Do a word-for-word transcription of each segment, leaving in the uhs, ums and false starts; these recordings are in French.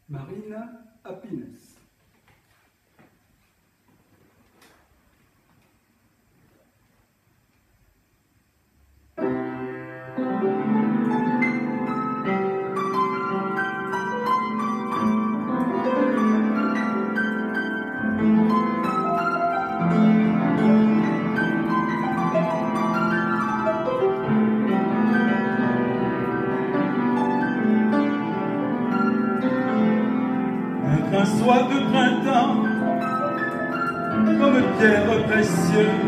Marina Happiness. Un soir de printemps, comme pierre précieuse,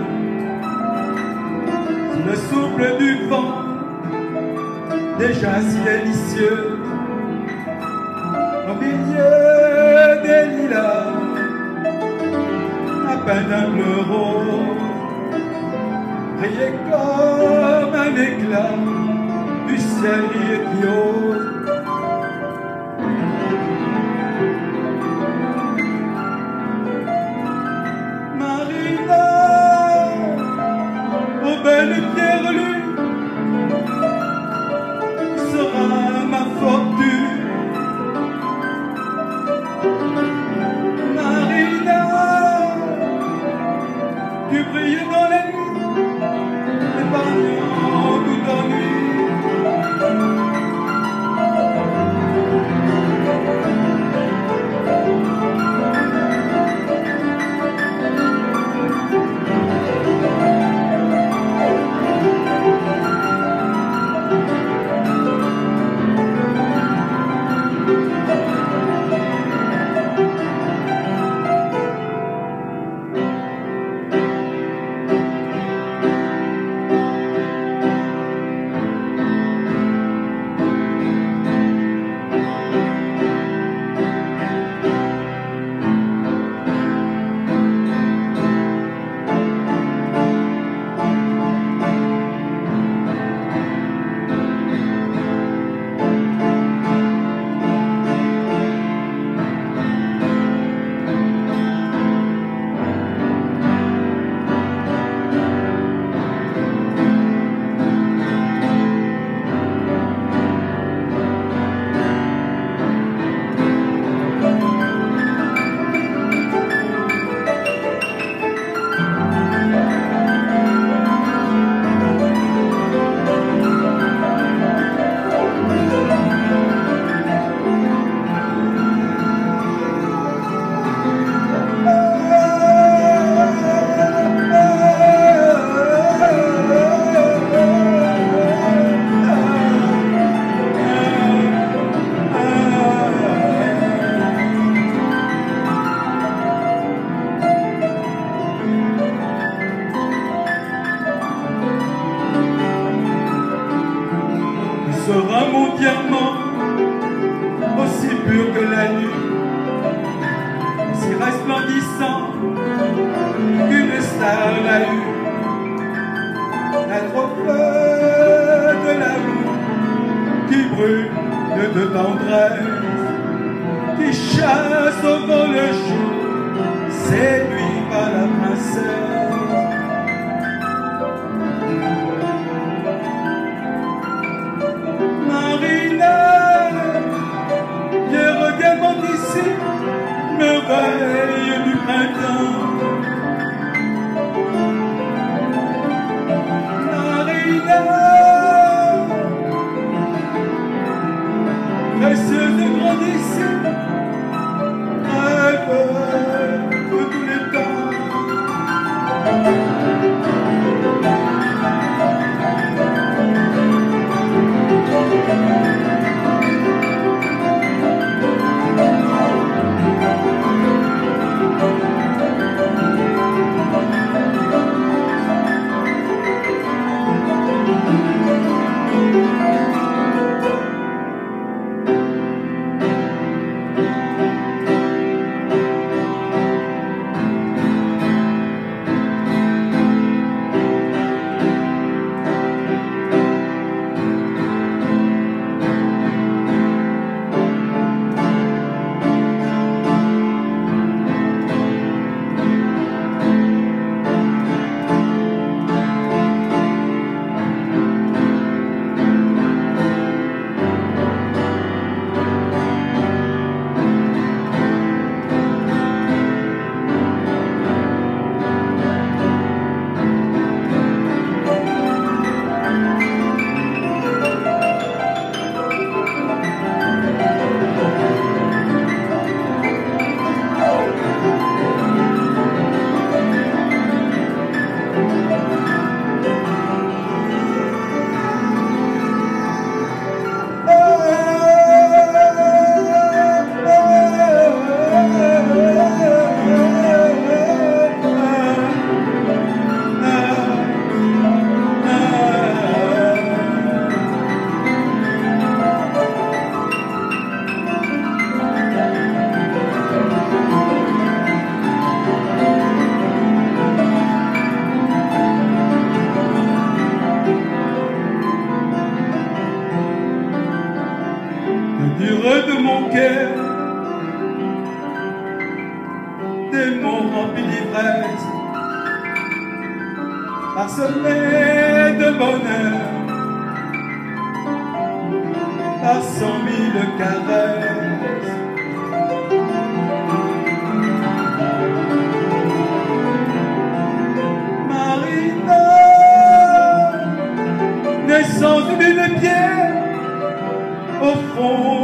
sous le souffle du vent, déjà si délicieux, au milieu des lilas, à peine un bleu rose, brillait comme un éclat du ciel qui ose. Belle pierre lue sera ma fortune. Marina, tu brilles dans la nuit, épargnant tout ennui. Sera mon diamant, aussi pur que la nuit, si resplendissant qu'une star l'a eu. La trophée de l'amour qui brûle de tendresse, qui chasse au vent le jour, séduit par la princesse. Merveille du printemps, Marina, précieuse de grandissime, rêve de tous les temps. parsemé de bonheur, par cent mille caresses. Marina, naissance d'une pierre au fond